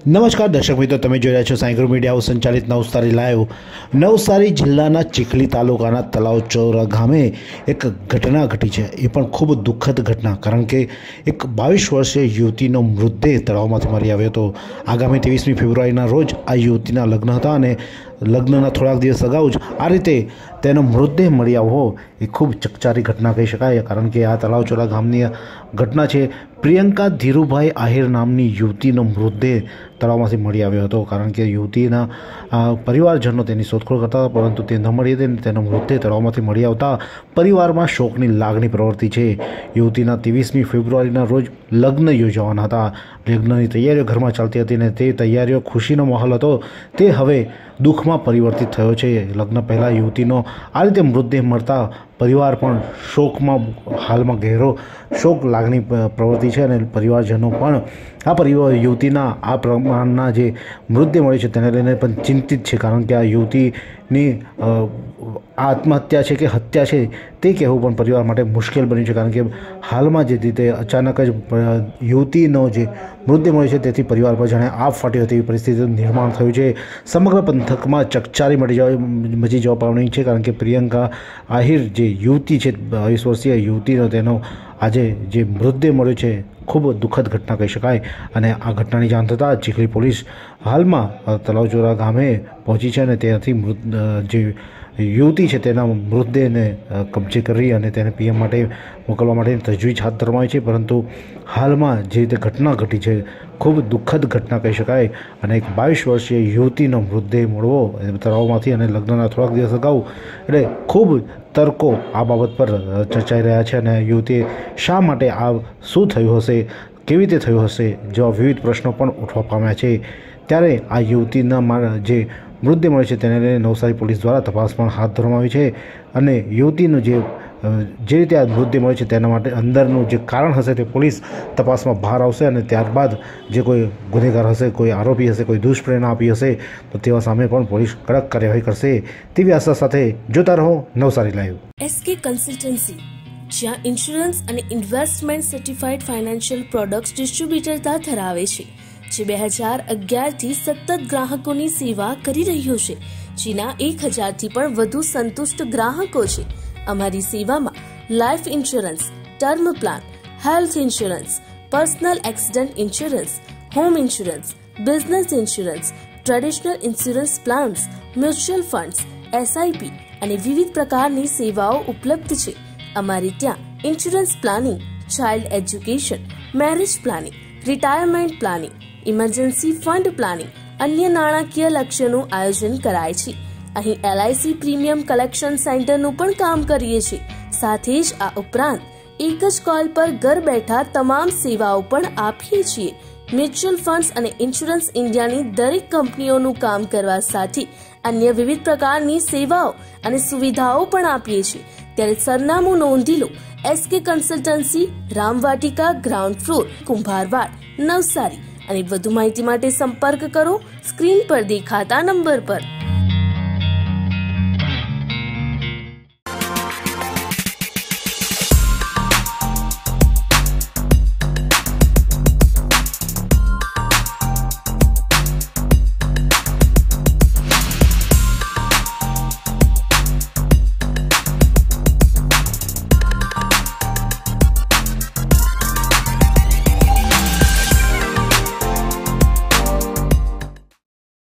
નમસ્કાર દર્શક મિત્રો, તમે જોઈ રહ્યા છો સાઈ ગ્રુપ મીડિયા હાઉસ સંચાલિત નવસારી લાઈવ। નવસારી જિલ્લાના ચીખલી તાલુકાના તલાવચોરા ગામે એક ઘટના ઘટી છે। એ પણ ખૂબ દુઃખદ ઘટના, કારણ કે એક 22 વર્ષીય યુવતીનો મૃતદેહ તળાવમાંથી મળી આવ્યો હતો। આગામી 23મી ફેબ્રુઆરીના રોજ આ યુવતીના લગ્ન હતા અને લગ્નના થોડાક દિવસ અગાઉ જ આ રીતે તેનો મૃતદેહ મળી આવ્યો એ ખૂબ ચકચારી ઘટના કહી શકાય, કારણ કે આ તલાવચોરા ગામની ઘટના છે। પ્રિયંકા ધીરુભાઈ આહિર નામની યુવતીનો મૃતદેહ તળાવમાંથી મળી આવ્યો હતો, કારણ કે યુવતીના પરિવારજનો તેની શોધખોળ કરતા હતા, પરંતુ તે ન મળી હતી। તેનો મૃતદેહ તળાવમાંથી મળી આવતા પરિવારમાં શોકની લાગણી પ્રવર્તી છે। યુવતીના 23મી ફેબ્રુઆરીના રોજ લગ્ન યોજવાના હતા। લગ્નની તૈયારીઓ ઘરમાં ચાલતી હતી અને તે તૈયારીઓ ખુશીનો માહોલ હતો, તે હવે દુઃખમાં પરિવર્તિત થયો છે। લગ્ન પહેલાં યુવતીનો આ રીતે મૃતદેહ મળતા પરિવાર પણ શોકમાં હાલમાં ગહેરો શોક લાગણી પ્રવૃત્તિ છે અને પરિવારજનો પણ યુવતીના આ પ્રમાણના જે મૃતદેહ મળે છે તેને લઈને પણ ચિંતિત છે, કારણ કે આ યુવતીની આત્મહત્યા છે કે હત્યા છે તે કહેવું પણ પરિવાર માટે મુશ્કેલ બન્યું છે, કારણ કે હાલમાં જે રીતે અચાનક જ યુવતીનો જે મૃતદેહ મળ્યો છે તેથી પરિવાર પર જાણે આપ ફાટ્યો તેવી પરિસ્થિતિનું નિર્માણ થયું છે। સમગ્ર પંથકમાં ચકચારી મચી જવા પામી છે, કારણ કે પ્રિયંકા આહિર જે યુવતી છે, 22 વર્ષીય યુવતીનો તેનો આજે જે મૃતદેહ મળ્યો છે ખૂબ દુઃખદ ઘટના કહી શકાય। અને આ ઘટનાની જાણ થતાં ચીખલી પોલીસ હાલમાં તલાવચોરા ગામે પહોંચી છે અને ત્યાંથી જે યુવતી છે તેના મૃતદેહને કબજે કરી અને તેને પીએમ માટે મોકલવા માટેની તજવીજ હાથ ધરવામાં આવી છે, પરંતુ હાલમાં જે રીતે ઘટના ઘટી છે ખૂબ દુઃખદ ઘટના કહી શકાય। અને એક 22 વર્ષીય યુવતીનો મૃતદેહ મળવો તળાવમાંથી અને લગ્નના થોડાક દિવસ અગાઉ, એટલે ખૂબ તર્કો આ બાબત પર ચર્ચાઈ રહ્યા છે અને યુવતીએ શા માટે આ શું થયું હશે, કેવી રીતે થયું હશે જેવા વિવિધ પ્રશ્નો પણ ઉઠવા પામ્યા છે। ત્યારે આ યુવતીના જે મૃતદેહ મળે છે તેને લઈને નવસારી પોલીસ દ્વારા તપાસ પણ હાથ ધરવામાં આવી છે અને યુવતીનું જે રીતે આ મૃતદેહ મળે છે તેના માટે અંદરનું જે કારણ હશે તે પોલીસ તપાસમાં બહાર આવશે અને ત્યારબાદ જે કોઈ ગુનેગાર હશે, કોઈ આરોપી હશે, કોઈ દુષ્પ્રેરણા આપી હશે તો તેવા સામે પણ પોલીસ કડક કાર્યવાહી કરશે તેવી આશા સાથે જોતા રહો નવસારી લાઈવ। એસકે કન્સલ્ટન્સી, જ્યાં ઇન્સ્યોરન્સ અને investment certified financial products distributor ધરાવે છે, જે 2011થી સતત ગ્રાહકોની સેવા કરી રહ્યો છે, જેના 1000થી પણ વધુ સંતુષ્ટ ગ્રાહકો છે। અમારી સેવામાં life insurance, term plan, health insurance, personal accident insurance, home insurance, business insurance, traditional insurance plans, mutual funds, SIP અને વિવિધ પ્રકારની સેવાઓ ઉપલબ્ધ છે। અમારે ત્યાં insurance planning, child education, marriage planning, retirement planning, emergency fund planning, અન્ય નાણાકીય લક્ષ્યનું આયોજન કરાય છે। અહીં LIC પ્રીમિયમ કલેક્શન સેન્ટરનું પણ કામ કરીએ છીએ। સાથે જ આ ઉપરાંત એક જ કોલ પર ઘર બેઠા તમામ સેવાઓ પણ આપીએ છીએ। મ્યુચ્યુઅલ ફંડ્સ અને ઇન્સ્યોરન્સ ઇન્ડિયાની દરેક કંપનીઓનું કામ કરવા સાથે અન્ય વિવિધ પ્રકારની સેવાઓ અને સુવિધાઓ પણ આપીએ છીએ। ત્યારે સરનામું નોંધી લો, SK consultancy, Ramvatika, ground floor, Kumbharvad, Navsari. અને વધુ માહિતી માટે સંપર્ક કરો સ્ક્રીન પર દેખાતા નંબર પર।